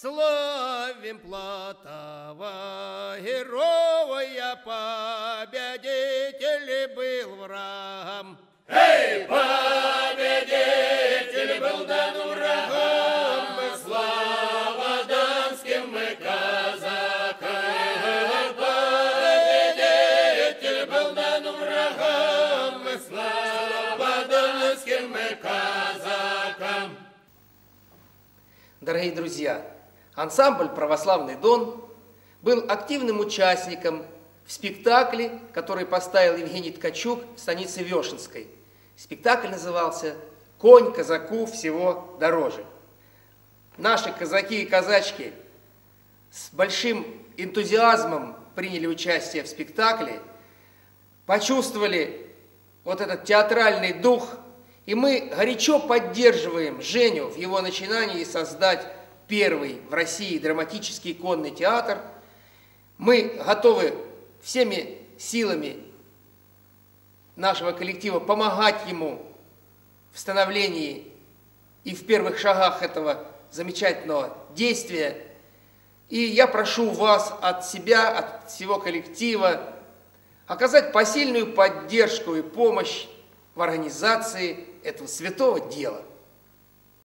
Славим Платова, героя, победитель был врагом. Эй, победитель был дан врагам, слава донским мы казакам. Победитель был дан врагам, слава донским мы казакам. Дорогие друзья, ансамбль «Православный Дон» был активным участником в спектакле, который поставил Евгений Ткачук в станице Вешенской. Спектакль назывался «Конь казаку всего дороже». Наши казаки и казачки с большим энтузиазмом приняли участие в спектакле, почувствовали вот этот театральный дух, и мы горячо поддерживаем Женю в его начинании создать первый в России драматический конный театр. Мы готовы всеми силами нашего коллектива помогать ему в становлении и в первых шагах этого замечательного действия. И я прошу вас от себя, от всего коллектива оказать посильную поддержку и помощь в организации этого святого дела.